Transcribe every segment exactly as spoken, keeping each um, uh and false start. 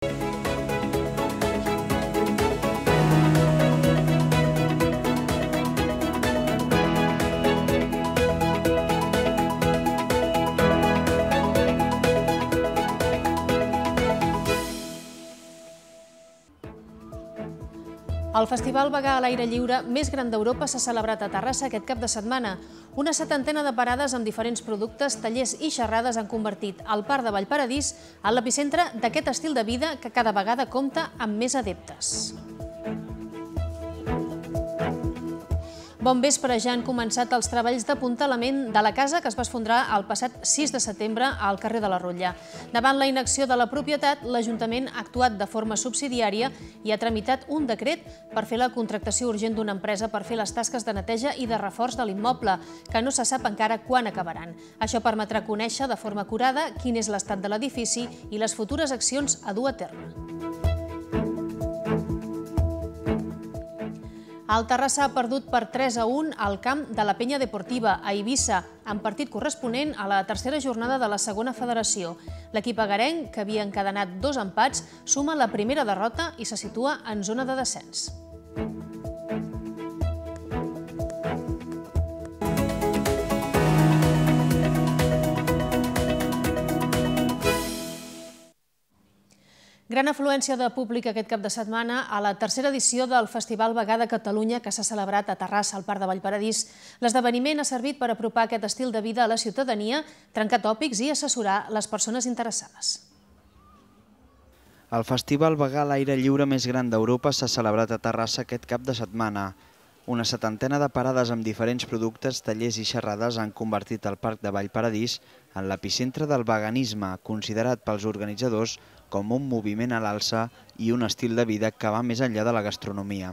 El Festival Vegà a l'aire lliure més gran d'Europa s'ha celebrat a Terrassa aquest cap de setmana. Una setantena de parades amb diferents productes, tallers i xerrades han convertit el Parc de Vallparadís en l'epicentre d'aquest estil de vida que cada vegada compta amb més adeptes. Bon vespre, ja han començat els treballs d'apuntalament de la casa que es va esfondrar el passat sis de setembre al carrer de la Rotlla. Davant la inacció de la propietat, l'Ajuntament ha actuat de forma subsidiària i ha tramitat un decret per fer la contractació urgent d'una empresa per fer les tasques de neteja i de reforç de l'immoble, que no se sap encara quan acabaran. Això permetrà conèixer de forma acurada quin és l'estat de l'edifici i les futures accions a dur a terme. El Terrassa ha perdut per tres a un al camp de la Penya Deportiva a Eivissa, en partit corresponent a la tercera jornada de la segona federació. L'equip agarenc, que havia encadenat dos empats, suma la primera derrota i se situa en zona de descens. Gran afluència de públic aquest cap de setmana a la tercera edició del Festival Vegà de Catalunya que s'ha celebrat a Terrassa, al Parc de Vallparadís. L'esdeveniment ha servit per apropar aquest estil de vida a la ciutadania, trencar tòpics i assessorar les persones interessades. El Festival Vegà a l'aire lliure més gran d'Europa s'ha celebrat a Terrassa aquest cap de setmana. Una setantena de parades amb diferents productes, tallers i xerrades han convertit el Parc de Vallparadís en l'epicentre del veganisme, considerat pels organitzadors com un moviment a l'alça i un estil de vida que va més enllà de la gastronomia.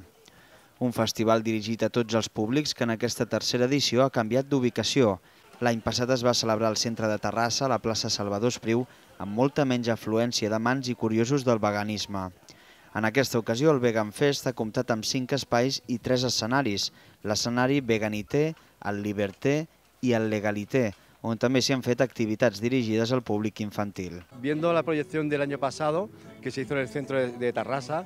Un festival dirigit a tots els públics que en aquesta tercera edició ha canviat d'ubicació. L'any passat es va celebrar al centre de Terrassa, a la plaça Salvador Espriu, amb molta menys afluència d'amants i curiosos del veganisme. En aquesta ocasió, el Vegan Fest ha comptat amb cinc espais i tres escenaris, l'escenari Veganité, el Liberté i el Legalité, on també s'hi han fet activitats dirigides al públic infantil. Viendo la proyección del año pasado, que se hizo en el centro de Terrassa,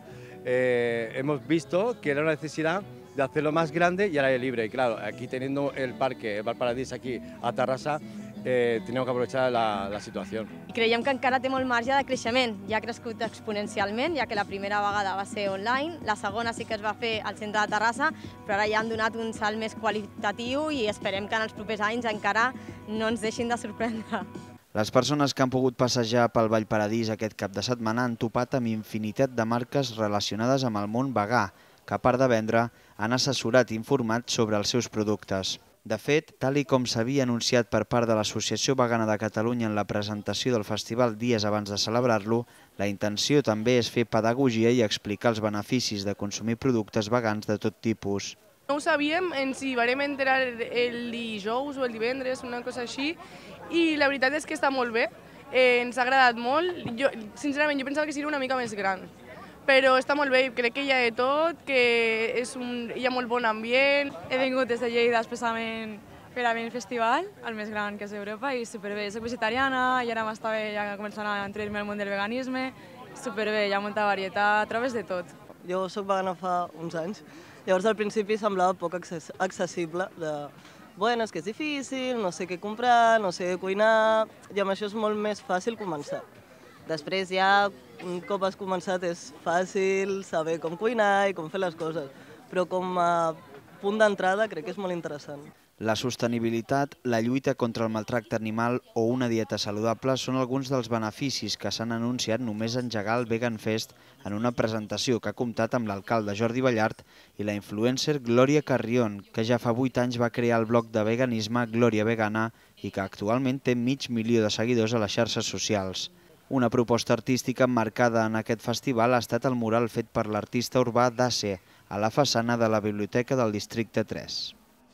eh, hemos visto que era una necesidad de hacerlo más grande y al aire libre. Y claro, aquí teniendo el parque, el Vallparadís aquí a Terrassa, eh, teníamos que aprovechar la, la situació. Creiem que encara té molt marge de creixement, ja ha crescut exponencialment, ja que la primera vegada va ser online, la segona sí que es va fer al centre de Terrassa, però ara ja han donat un salt més qualitatiu i esperem que en els propers anys encara no ens deixin de sorprendre. Les persones que han pogut passejar pel Vallparadís aquest cap de setmana han topat amb infinitat de marques relacionades amb el món vegà, que a part de vendre, han assessorat i informat sobre els seus productes. De fet, tal i com s'havia anunciat per part de l'Associació Vegana de Catalunya en la presentació del festival dies abans de celebrar-lo, la intenció també és fer pedagogia i explicar els beneficis de consumir productes vegans de tot tipus. No ho sabíem, ens hi vam enterar el dijous o el divendres, una cosa així, i la veritat és que està molt bé, eh, ens ha agradat molt. Jo, sincerament, jo pensava que seria una mica més gran, però està molt bé, crec que hi ha de tot, que és un, hi ha molt bon ambient. He vingut des de Lleida expressament per a venir al festival, el més gran que és Europa, i superbé. Soc vegetariana i ara m'estava ja començant a entrar-me al món del veganisme. Superbé, hi ha molta varietat, trobes de tot. Jo soc vegana fa uns anys, llavors al principi semblava poc accessible. De, bueno, és que és difícil, no sé què comprar, no sé què cuinar, i amb això és molt més fàcil començar. Després ja, un cop has començat, és fàcil saber com cuinar i com fer les coses, però com a punt d'entrada crec que és molt interessant. La sostenibilitat, la lluita contra el maltracte animal o una dieta saludable són alguns dels beneficis que s'han anunciat només engegar el Vegan Fest en una presentació que ha comptat amb l'alcalde Jordi Ballart i la influencer Glòria Carrion, que ja fa vuit anys va crear el blog de veganisme Glòria Vegana i que actualment té mig milió de seguidors a les xarxes socials. Una proposta artística emmarcada en aquest festival ha estat el mural fet per l'artista urbà Dace a la façana de la Biblioteca del Districte tres.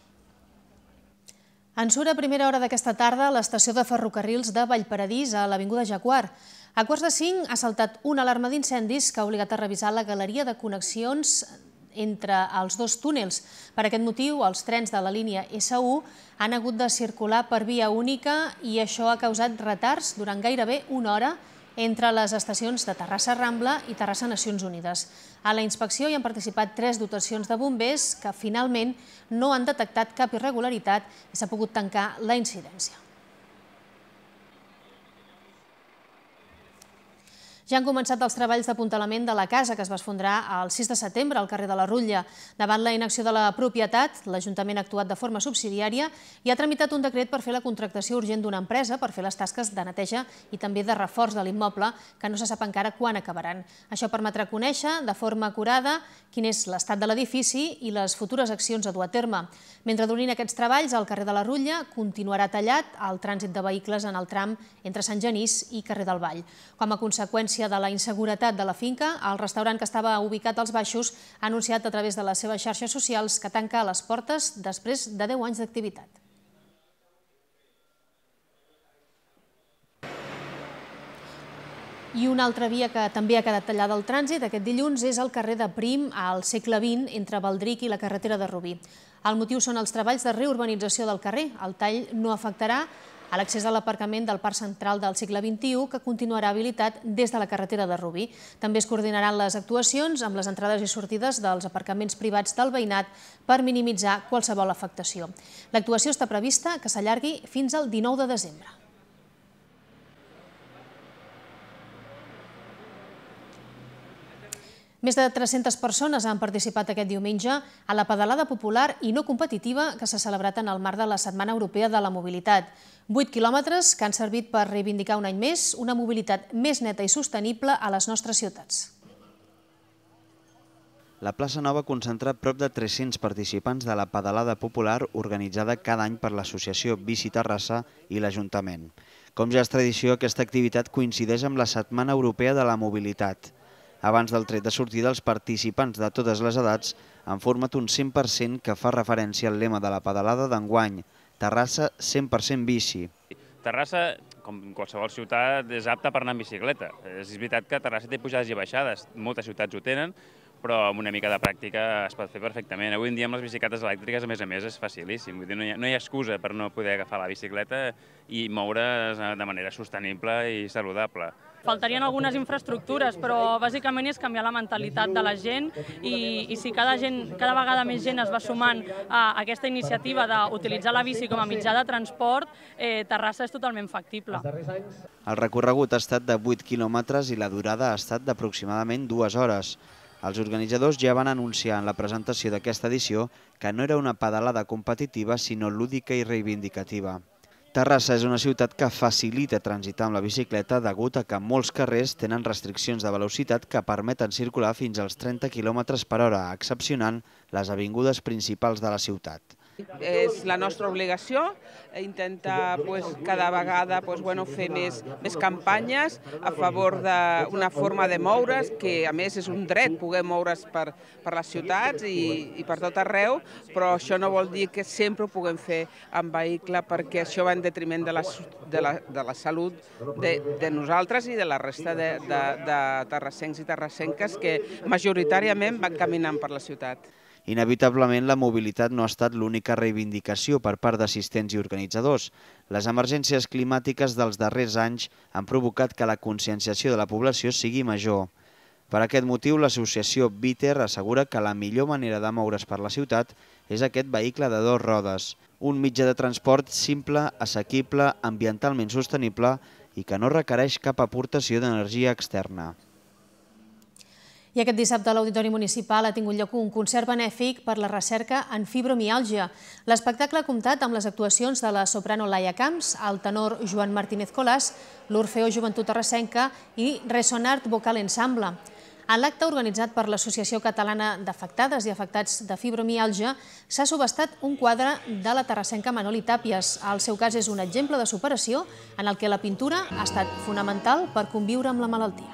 En surt a primera hora d'aquesta tarda a l'estació de ferrocarrils de Vallparadís, a l'Avinguda Jaguar. A quarts de cinc ha saltat una alarma d'incendis que ha obligat a revisar la galeria de connexions entre els dos túnels. Per aquest motiu, els trens de la línia essa u han hagut de circular per via única i això ha causat retards durant gairebé una hora entre les estacions de Terrassa Rambla i Terrassa Nacions Unides. A la inspecció hi han participat tres dotacions de bombers que finalment no han detectat cap irregularitat i s'ha pogut tancar la incidència. Ja han començat els treballs d'apuntalament de la casa que es va esfondrar el sis de setembre al carrer de la Rutlla. Davant la inacció de la propietat, l'Ajuntament ha actuat de forma subsidiària i ha tramitat un decret per fer la contractació urgent d'una empresa per fer les tasques de neteja i també de reforç de l'immoble, que no se sap encara quan acabaran. Això permetrà conèixer de forma acurada quin és l'estat de l'edifici i les futures accions a dur a terme. Mentre durin aquests treballs, el carrer de la Rutlla continuarà tallat el trànsit de vehicles en el tram entre Sant Genís i carrer del Vall. Com a conseqüència de la inseguretat de la finca, el restaurant que estava ubicat als baixos ha anunciat a través de les seves xarxes socials que tanca les portes després de deu anys d'activitat. I una altra via que també ha quedat tallada al trànsit aquest dilluns és el carrer de Prim al segle vint entre Baldric i la carretera de Rubí. El motiu són els treballs de reurbanització del carrer. El tall no afectarà a l'accés a l'aparcament del Parc Central del segle vint-i-u, que continuarà habilitat des de la carretera de Rubí. També es coordinaran les actuacions amb les entrades i sortides dels aparcaments privats del veïnat per minimitzar qualsevol afectació. L'actuació està prevista que s'allargui fins al dinou de desembre. Més de tres-centes persones han participat aquest diumenge a la pedalada popular i no competitiva que s'ha celebrat en el marc de la Setmana Europea de la Mobilitat. Vuit quilòmetres que han servit per reivindicar un any més una mobilitat més neta i sostenible a les nostres ciutats. La plaça Nova concentra prop de tres-cents participants de la pedalada popular organitzada cada any per l'Associació Bici Terrassa i l'Ajuntament. Com ja és tradició, aquesta activitat coincideix amb la Setmana Europea de la Mobilitat. Abans del tret de sortida, els participants de totes les edats han format un cent per cent que fa referència al lema de la pedalada d'enguany, Terrassa cent per cent bici. Terrassa, com qualsevol ciutat, és apta per anar en bicicleta. És veritat que Terrassa té pujades i baixades, moltes ciutats ho tenen, però amb una mica de pràctica es pot fer perfectament. Avui en dia amb les bicicletes elèctriques, a més a més, és facilíssim. Vull dir, no hi ha, no hi ha excusa per no poder agafar la bicicleta i moure's de manera sostenible i saludable. Faltarien algunes infraestructures, però bàsicament és canviar la mentalitat de la gent i, i si cada, gent, cada vegada més gent es va sumant a aquesta iniciativa d'utilitzar la bici com a mitjà de transport, eh, Terrassa és totalment factible. El recorregut ha estat de vuit quilòmetres i la durada ha estat d'aproximadament dues hores. Els organitzadors ja van anunciar en la presentació d'aquesta edició que no era una pedalada competitiva, sinó lúdica i reivindicativa. Terrassa és una ciutat que facilita transitar amb la bicicleta degut a que molts carrers tenen restriccions de velocitat que permeten circular fins als trenta quilòmetres per hora, excepcionant les avingudes principals de la ciutat. És la nostra obligació intentar pues, cada vegada pues, bueno, fer més, més campanyes a favor d'una forma de moure's, que a més és un dret poder moure's per, per les ciutats i, i per tot arreu, però això no vol dir que sempre ho puguem fer en vehicle, perquè això va en detriment de la, de la, de la salut de, de nosaltres i de la resta de, de, de terrassencs i terrassenques que majoritàriament van caminant per la ciutat. Inevitablement, la mobilitat no ha estat l'única reivindicació per part d'assistents i organitzadors. Les emergències climàtiques dels darrers anys han provocat que la conscienciació de la població sigui major. Per aquest motiu, l'associació Biter assegura que la millor manera de moure's per la ciutat és aquest vehicle de dues rodes, un mitjà de transport simple, assequible, ambientalment sostenible i que no requereix cap aportació d'energia externa. I aquest dissabte a l'Auditori Municipal ha tingut lloc un concert benèfic per la recerca en fibromiàlgia. L'espectacle ha comptat amb les actuacions de la soprano Laia Camps, el tenor Joan Martínez Colàs, l'Orfeó Joventut Terrassenca i Resonart Vocal Ensemble. En l'acte organitzat per l'Associació Catalana d'Afectades i Afectats de Fibromiàlgia s'ha subhastat un quadre de la terrassenca Manoli Tàpies. El seu cas és un exemple de superació en el que la pintura ha estat fonamental per conviure amb la malaltia.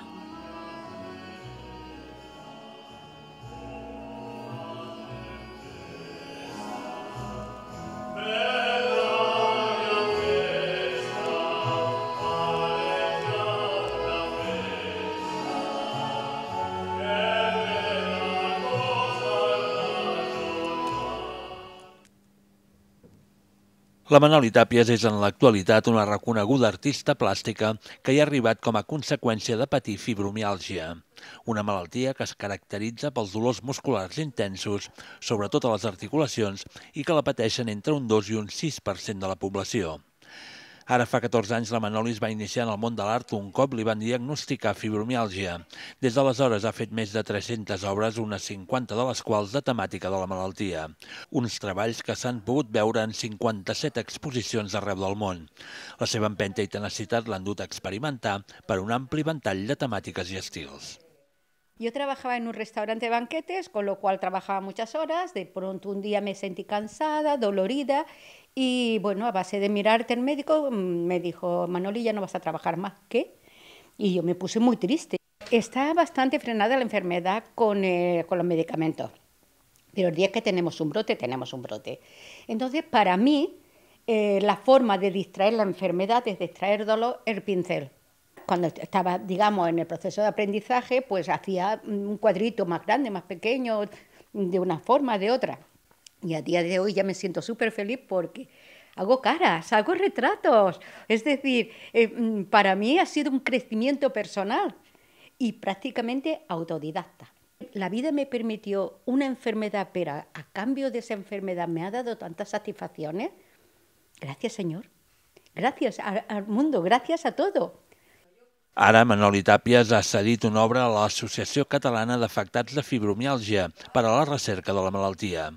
La Manoli Tàpies és en l'actualitat una reconeguda artista plàstica que hi ha arribat com a conseqüència de patir fibromiàlgia, una malaltia que es caracteritza pels dolors musculars intensos, sobretot a les articulacions, i que la pateixen entre un dos i un sis per cent de la població. Ara fa catorze anys la Manoli es va iniciar en el món de l'art un cop li van diagnosticar fibromiàlgia. Des d'aleshores ha fet més de tres-centes obres, unes cinquanta de les quals de temàtica de la malaltia. Uns treballs que s'han pogut veure en cinquanta-set exposicions arreu del món. La seva empenta i tenacitat l'han dut a experimentar per un ampli ventall de temàtiques i estils. Yo trabajaba en un restaurante de banquetes, con lo cual trabajaba muchas horas. De pronto un día me sentí cansada, dolorida, y bueno, a base de mirarte el médico, me dijo, Manoli, ya no vas a trabajar más. ¿Qué? Y yo me puse muy triste. Está bastante frenada la enfermedad con, eh, con los medicamentos, pero el día que tenemos un brote, tenemos un brote. Entonces, para mí, eh, la forma de distraer la enfermedad es distraer dolor, el pincel. Cuando estaba, digamos, en el proceso de aprendizaje, pues hacía un cuadrito más grande, más pequeño, de una forma, de otra. Y a día de hoy ya me siento súper feliz porque hago caras, hago retratos. Es decir, eh, para mí ha sido un crecimiento personal y prácticamente autodidacta. La vida me permitió una enfermedad, pero a cambio de esa enfermedad me ha dado tantas satisfacciones. Gracias, Señor. Gracias al mundo, gracias a todo. Ara, Manoli Tàpies ha cedit una obra a l'Associació Catalana d'Afectats de Fibromiàlgia per a la recerca de la malaltia.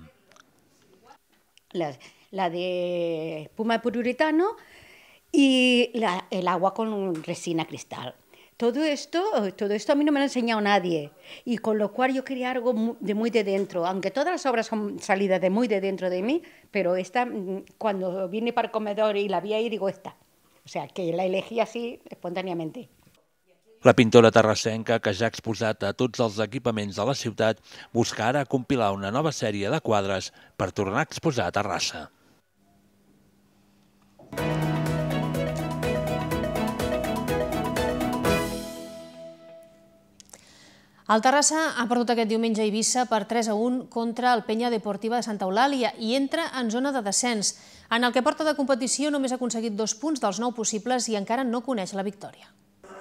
La, la de espuma de poliuretano y la, el agua con resina cristal. Todo esto, todo esto a mí no me lo ha enseñado nadie, y con lo cual yo quería algo de muy de dentro, aunque todas las obras son salidas de muy de dentro de mí, pero esta, cuando vine para el comedor y la vi ahí, digo esta. O sea, que la elegí así espontáneamente. La pintora terrassenca, que ja ha exposat a tots els equipaments de la ciutat, busca ara compilar una nova sèrie de quadres per tornar a exposar a Terrassa. El Terrassa ha perdut aquest diumenge a Eivissa per tres a un contra el Penya Deportiva de Santa Eulàlia i entra en zona de descens. En el que porta de competició només ha aconseguit dos punts dels nou possibles i encara no coneix la victòria.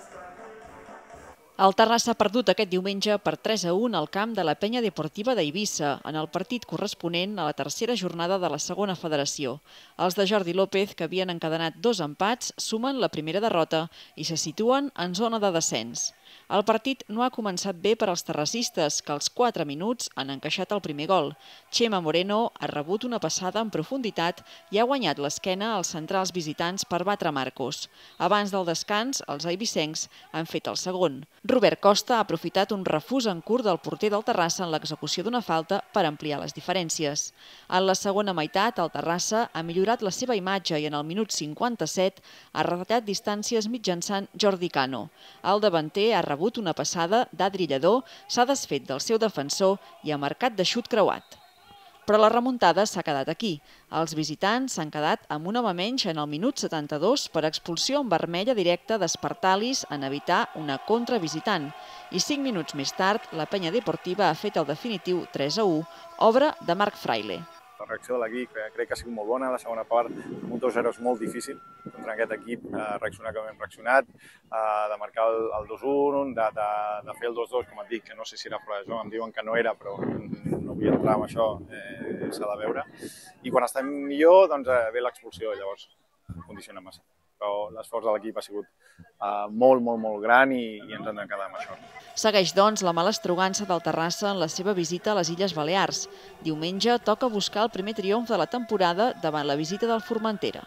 El Terrassa ha perdut aquest diumenge per tres a un al camp de la Penya Deportiva d'Eivissa, en el partit corresponent a la tercera jornada de la segona federació. Els de Jordi López, que havien encadenat dos empats, sumen la primera derrota i se situen en zona de descens. El partit no ha començat bé per als terrassistes, que als quatre minuts han encaixat el primer gol. Chema Moreno ha rebut una passada en profunditat i ha guanyat l'esquena als centrals visitants per batre Marcos. Abans del descans, els eivissencs han fet el segon. Robert Costa ha aprofitat un refús en curt del porter del Terrassa en l'execució d'una falta per ampliar les diferències. En la segona meitat, el Terrassa ha millorat la seva imatge i en el minut cinquanta-set ha retallat distàncies mitjançant Jordi Cano. El davanter ha rebut una passada d'Adri Lledó, s'ha desfet del seu defensor i ha marcat de xut creuat. Però la remuntada s'ha quedat aquí. Els visitants s'han quedat amb un home menys en el minut setanta-dos per expulsió en vermella directa d'Espartalis en evitar una contra visitant. I cinc minuts més tard, la Penya Deportiva ha fet el definitiu tres a u, obra de Marc Fraile. La reacció de l'equip crec que ha sigut molt bona. La segona part, amb un dos a zero és molt difícil contra aquest equip reaccionar com hem reaccionat, de marcar el dos a un, de fer el dos a dos, com et dic, que no sé si era fora de joc, em diuen que no era, però no vull entrar en això, s'ha de veure. I quan estem millor, doncs ve l'expulsió, llavors condiciona massa. Però l'esforç de l'equip ha sigut molt, molt, molt gran i ens hem de quedar amb això. Segueix, doncs, la mala estrogança del Terrassa en la seva visita a les Illes Balears. Diumenge toca buscar el primer triomf de la temporada davant la visita del Formentera.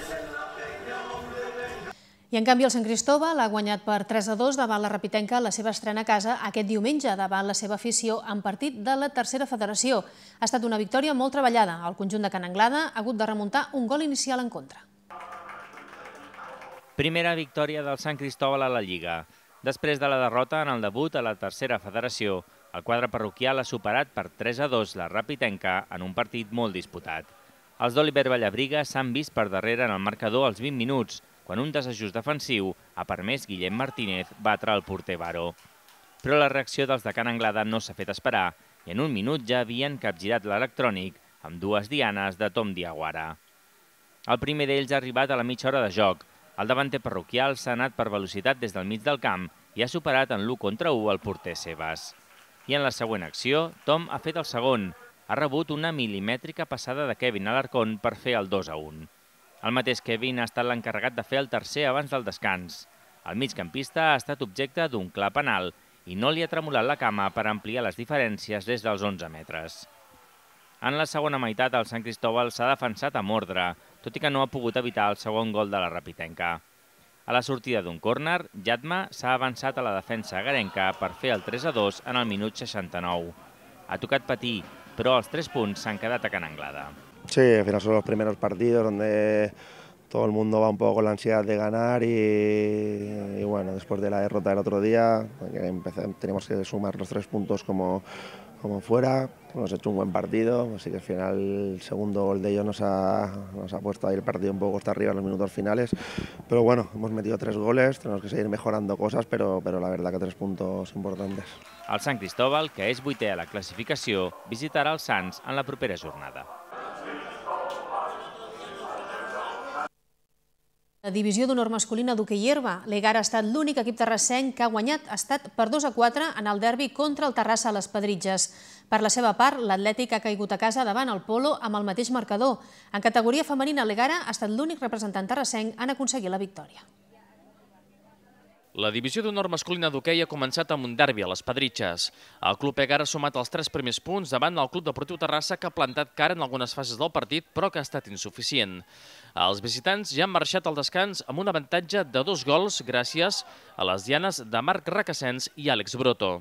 I en canvi el Sant Cristóbal ha guanyat per tres a dos davant la Rapitenca la seva estrena a casa aquest diumenge davant la seva afició en partit de la tercera federació. Ha estat una victòria molt treballada. El conjunt de Can Anglada ha hagut de remuntar un gol inicial en contra. Primera victòria del Sant Cristóbal a la Lliga. Després de la derrota en el debut a la tercera federació, el quadre parroquial ha superat per tres a dos la Rapitenca en un partit molt disputat. Els d'Oliver Vallabriga s'han vist per darrere en el marcador als vint minuts, quan un desajust defensiu ha permès Guillem Martínez batre el porter Baró. Però la reacció dels de Can Anglada no s'ha fet esperar i en un minut ja havien capgirat l'electrònic amb dues dianes de Tom Diaguara. El primer d'ells ha arribat a la mitja hora de joc. El davanter parroquial s'ha anat per velocitat des del mig del camp i ha superat en l'u contra u el porter Sebas. I en la següent acció, Tom ha fet el segon. Ha rebut una milimètrica passada de Kevin Alarcón per fer el dos a un. El mateix Kevin ha estat l'encarregat de fer el tercer abans del descans. El migcampista ha estat objecte d'un clar penal i no li ha tremolat la cama per ampliar les diferències des dels onze metres. En la segona meitat, el Sant Cristóbal s'ha defensat amb ordre, tot i que no ha pogut evitar el segon gol de la Rapitenca. A la sortida d'un córner, Jatma s'ha avançat a la defensa agarenca per fer el tres a dos en el minut seixanta-nou. Ha tocat patir, però els tres punts s'han quedat a Can Anglada. Sí, al final son los primeros partidos donde todo el mundo va un poco con la ansiedad de ganar y, y bueno, después de la derrota del otro día, tenemos que sumar los tres puntos como, como fuera. Hemos hecho un buen partido, así que al final el segundo gol de ellos nos ha, nos ha puesto ahí el partido un poco hasta arriba en los minutos finales. Pero bueno, hemos metido tres goles, tenemos que seguir mejorando cosas, pero, pero la verdad que tres puntos importantes. El Sant Cristóbal, que és vuitè a la classificació, visitarà els Sants en la propera jornada. La divisió d'honor masculina d'hoquei herba. L'Egar ha estat l'únic equip terrassenc que ha guanyat, ha estat per dos a quatre en el derbi contra el Terrassa a les Pedritges. Per la seva part, l'Atlètic ha caigut a casa davant el Polo amb el mateix marcador. En categoria femenina, l'Egara ha estat l'únic representant terrassenc en aconseguir la victòria. La divisió d'honor masculina d'hoquei ha començat amb un derbi a les Pedritges. El club Egar ha sumat els tres primers punts davant del Club Deportiu Terrassa, que ha plantat cara en algunes fases del partit, però que ha estat insuficient. Els visitants ja han marxat al descans amb un avantatge de dos gols gràcies a les dianes de Marc Requesens i Àlex Broto.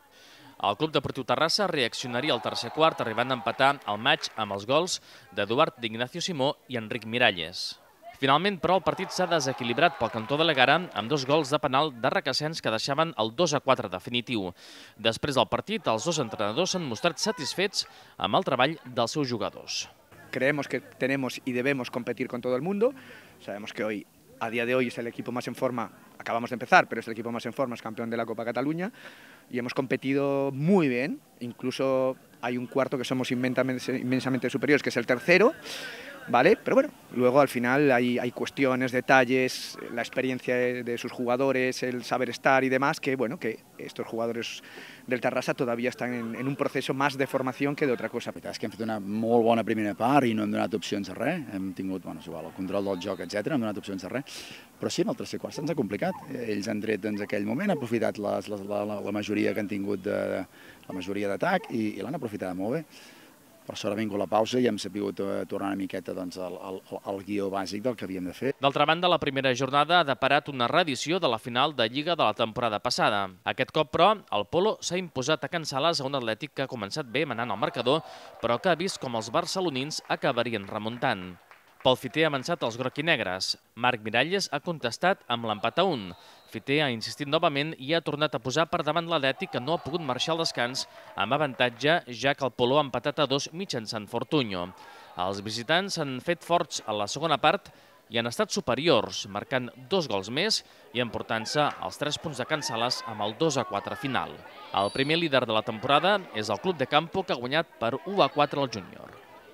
El Club Deportiu Terrassa reaccionaria al tercer quart, arribant a empatar el maig amb els gols d'Eduard d'Ignacio Simó i Enric Miralles. Finalment, però, el partit s'ha desequilibrat pel cantó de l'Egara amb dos gols de penal de Requesens que deixaven el dos a quatre definitiu. Després del partit, els dos entrenadors s'han mostrat satisfets amb el treball dels seus jugadors. Creemos que tenemos y debemos competir con todo el mundo. Sabemos que hoy, a día de hoy, es el equipo más en forma, acabamos de empezar, pero es el equipo más en forma, es campeón de la Copa Cataluña y hemos competido muy bien. Incluso hay un cuarto que somos inmensamente, inmensamente superiores, que es el tercero. ¿Vale? Pero bueno, luego al final hay, hay cuestiones, detalles, la experiencia de, de sus jugadores, el saber estar y demás, que bueno, que estos jugadores del Terrassa todavía están en, en un proceso más de formación que d'altra cosa. La veritat és que hem fet una molt bona primera part i no hem donat opcions a res, hem tingut bueno, igual, el control del joc, etcètera, no hem donat opcions a res, però sí, en el tercer quart se'ns ha complicat. Ells han tret en aquell moment, han aprofitat les, les, la, la, la majoria que han tingut, de, la majoria d'atac i, i l'han aprofitat molt bé. Per sort ha vingut la pausa i hem sabut tornar una miqueta doncs, al, al, al guió bàsic del que havíem de fer. D'altra banda, la primera jornada ha deparat una reedició de la final de Lliga de la temporada passada. Aquest cop, però, el Polo s'ha imposat a Can Sales a un Atlètic que ha començat bé manant el marcador, però que ha vist com els barcelonins acabarien remuntant. Pel Fiter ha avançat els groc i negres. Marc Miralles ha contestat amb l'empat a un. Fiter ha insistit novament i ha tornat a posar per davant l'Atlètic, que no ha pogut marxar al descans amb avantatge, ja que el Polo ha empatat a dos mitjançant Fortunyo. Els visitants s'han fet forts a la segona part i han estat superiors, marcant dos gols més i emportant-se els tres punts de Can Sales amb el dos a quatre final. El primer líder de la temporada és el Club de Campo, que ha guanyat per u a quatre al júnior.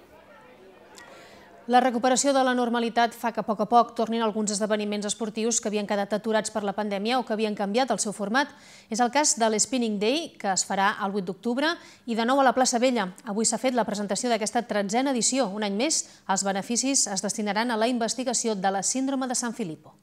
La recuperació de la normalitat fa que a poc a poc tornin alguns esdeveniments esportius que havien quedat aturats per la pandèmia o que havien canviat el seu format. És el cas de l'Spinning Day, que es farà el vuit d'octubre, i de nou a la plaça Vella. Avui s'ha fet la presentació d'aquesta tretzena edició. Un any més, els beneficis es destinaran a la investigació de la síndrome de San Filippo.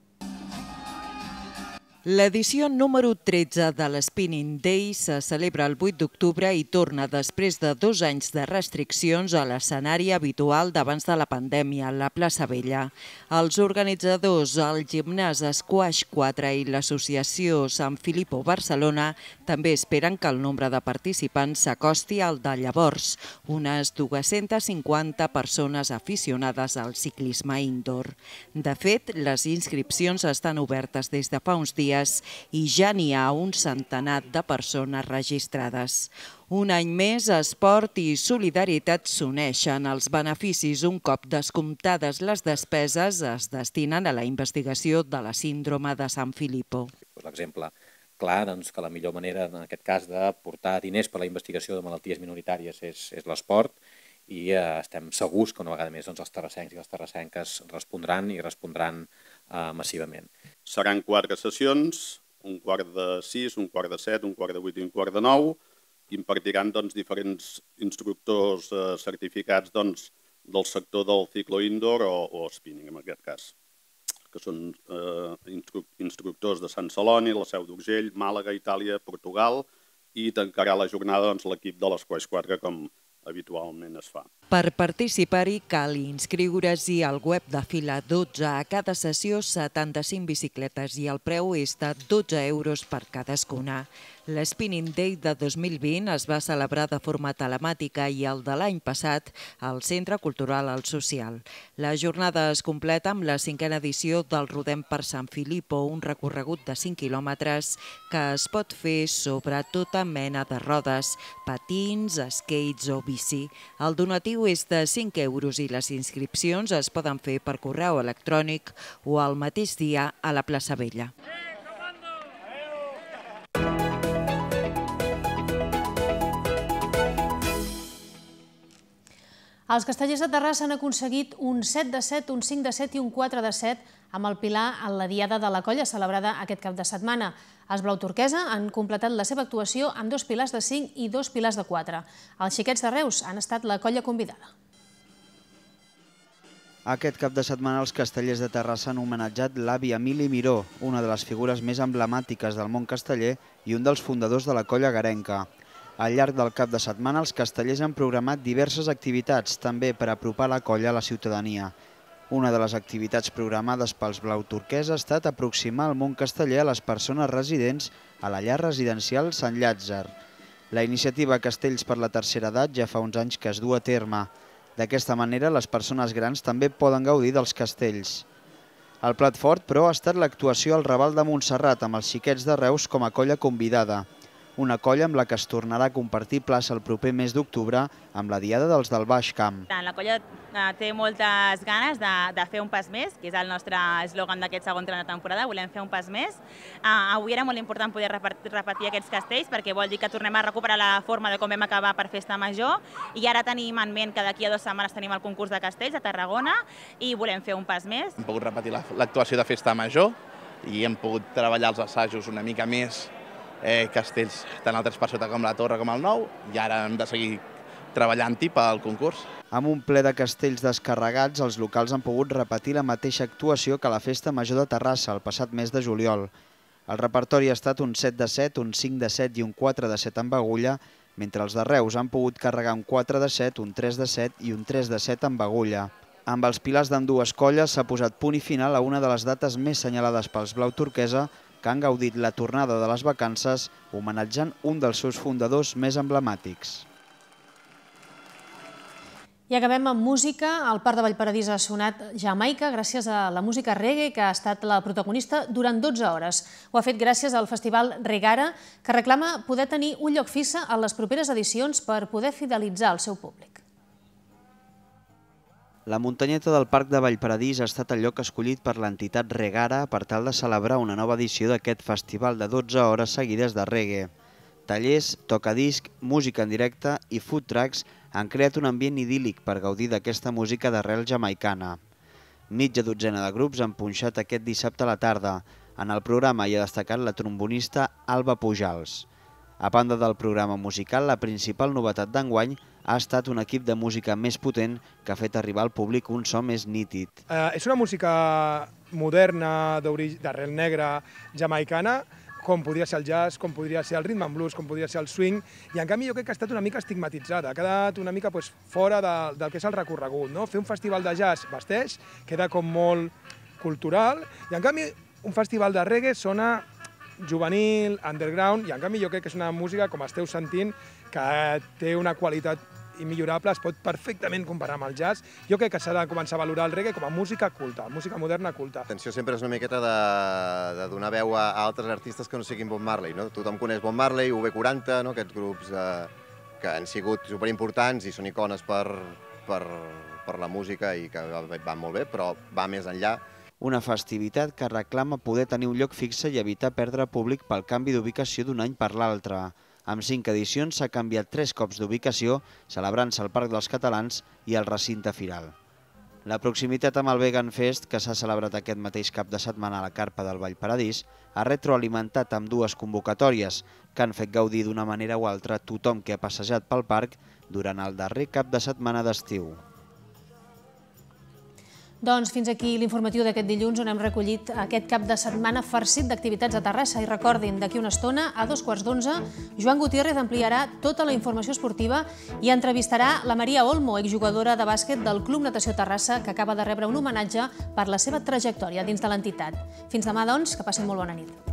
L'edició número tretze de l'Spinning Day se celebra el vuit d'octubre i torna després de dos anys de restriccions a l'escenari habitual d'abans de la pandèmia, la plaça Vella. Els organitzadors, el gimnàs Squash quatre i l'associació San Filippo Barcelona també esperen que el nombre de participants s'acosti al de llavors, unes dues-centes cinquanta persones aficionades al ciclisme indoor. De fet, les inscripcions estan obertes des de fa uns dies i ja n'hi ha un centenar de persones registrades. Un any més, esport i solidaritat s'uneixen. Els beneficis, un cop descomptades les despeses, es destinen a la investigació de la síndrome de San Filippo. L'exemple clar que la millor manera, en aquest cas, de portar diners per a la investigació de malalties minoritàries és l'esport i estem segurs que una vegada més els terrassencs i les terrassenques respondran i respondran massivament. Seran quatre sessions, un quart de sis, un quart de set, un quart de vuit i un quart de nou, i impartiran diferents instructors certificats del sector del ciclo indoor o spinning, en aquest cas, que són instructors de Sant Celoni, la Seu d'Urgell, Màlaga, Itàlia, Portugal, i tancarà la jornada l'equip de l'Squash quatre, com habitualment es fa. Per participar-hi cal inscriure's-hi al web de Fila dotze. A cada sessió setanta-cinc bicicletes i el preu és de dotze euros per cadascuna. L'Spinning Day de dos mil vint es va celebrar de forma telemàtica i el de l'any passat al Centre Cultural El Social. La jornada es completa amb la cinquena edició del Rodem per Sant Filippo, un recorregut de cinc quilòmetres que es pot fer sobre tota mena de rodes, patins, skates o bici. El donatiu és de cinc euros i les inscripcions es poden fer per correu electrònic o al mateix dia a la plaça Vella. Els castellers de Terrassa han aconseguit un set de set, un cinc de set i un quatre de set amb el Pilar en la Diada de la Colla celebrada aquest cap de setmana. Els blau turquesa han completat la seva actuació amb dos pilars de cinc i dos pilars de quatre. Els xiquets de Reus han estat la colla convidada. Aquest cap de setmana els castellers de Terrassa han homenatjat l'avi Emili Miró, una de les figures més emblemàtiques del món casteller i un dels fundadors de la colla garenca. Al llarg del cap de setmana, els castellers han programat diverses activitats, també per apropar la colla a la ciutadania. Una de les activitats programades pels blau turquès ha estat aproximar el món casteller a les persones residents a la llar residencial Sant Llàtzer. La iniciativa Castells per la tercera edat ja fa uns anys que es du a terme. D'aquesta manera, les persones grans també poden gaudir dels castells. El plat fort, però, ha estat l'actuació al Raval de Montserrat amb els xiquets de Reus com a colla convidada. Una colla amb la que es tornarà a compartir plaça el proper mes d'octubre amb la Diada dels del Baix Camp. La colla té moltes ganes de fer un pas més, que és el nostre eslògan d'aquest segon tram de temporada, volem fer un pas més. Avui era molt important poder repetir aquests castells perquè vol dir que tornem a recuperar la forma de com vam acabar per Festa Major i ara tenim en ment que d'aquí a dues setmanes tenim el concurs de castells a Tarragona i volem fer un pas més. Hem pogut repetir l'actuació de Festa Major i hem pogut treballar els assajos una mica més castells tant al tres per sota com la Torre com el Nou i ara hem de seguir treballant-hi pel concurs. Amb un ple de castells descarregats, els locals han pogut repetir la mateixa actuació que la Festa Major de Terrassa el passat mes de juliol. El repertori ha estat un set de set, un cinc de set i un quatre de set amb agulla, mentre els de Reus han pogut carregar un quatre de set, un tres de set i un tres de set amb agulla. Amb els pilars d'ambdues colles s'ha posat punt i final a una de les dates més senyalades pels blau turquesa que han gaudit la tornada de les vacances homenatjant un dels seus fundadors més emblemàtics. I acabem amb música. Al Parc de Vallparadís ha sonat Jamaica gràcies a la música reggae que ha estat la protagonista durant dotze hores. Ho ha fet gràcies al festival Regara, que reclama poder tenir un lloc fixe a les properes edicions per poder fidelitzar el seu públic. La muntanyeta del Parc de Vallparadís ha estat el lloc escollit per l'entitat Regara per tal de celebrar una nova edició d'aquest festival de dotze hores seguides de reggae. Tallers, tocadisc, música en directe i food trucks han creat un ambient idíl·lic per gaudir d'aquesta música d'arrel jamaicana. Mitja dotzena de grups han punxat aquest dissabte a la tarda. En el programa hi ha destacat la trombonista Alba Pujals. A banda del programa musical, la principal novetat d'enguany ha estat un equip de música més potent que ha fet arribar al públic un so més nítid. Eh, és una música moderna, d'arrel negra, jamaicana, com podria ser el jazz, com podria ser el rhythm and blues, com podria ser el swing, i en canvi jo crec que ha estat una mica estigmatitzada, ha quedat una mica pues, fora de, del que és el recorregut. No? Fer un festival de jazz vesteix, queda com molt cultural, i en canvi un festival de reggae sona juvenil, underground, i en canvi jo crec que és una música, com esteu sentint, que té una qualitat immillorable, es pot perfectament comparar amb el jazz. Jo crec que s'ha de començar a valorar el reggae com a música culta, música moderna culta. L'atenció sempre és una miqueta de, de donar veu a altres artistes que no siguin Bob Marley. No? Tothom coneix Bob Marley, U B quaranta, no? Aquests grups eh, que han sigut superimportants i són icones per, per, per la música i que van molt bé, però va més enllà. Una festivitat que reclama poder tenir un lloc fixe i evitar perdre públic pel canvi d'ubicació d'un any per l'altre. Amb cinc edicions s'ha canviat tres cops d'ubicació, celebrant-se al Parc dels Catalans i al recinte firal. La proximitat amb el Vegan Fest, que s'ha celebrat aquest mateix cap de setmana a la Carpa del Vallparadís, ha retroalimentat amb dues convocatòries que han fet gaudir d'una manera o altra tothom que ha passejat pel parc durant el darrer cap de setmana d'estiu. Doncs fins aquí l'informatiu d'aquest dilluns, on hem recollit aquest cap de setmana farcit d'activitats a Terrassa. I recordin, d'aquí una estona, a dos quarts d'onze, Joan Gutiérrez ampliarà tota la informació esportiva i entrevistarà la Maria Olmo, exjugadora de bàsquet del Club Natació Terrassa, que acaba de rebre un homenatge per la seva trajectòria dins de l'entitat. Fins demà, doncs, que passin molt bona nit.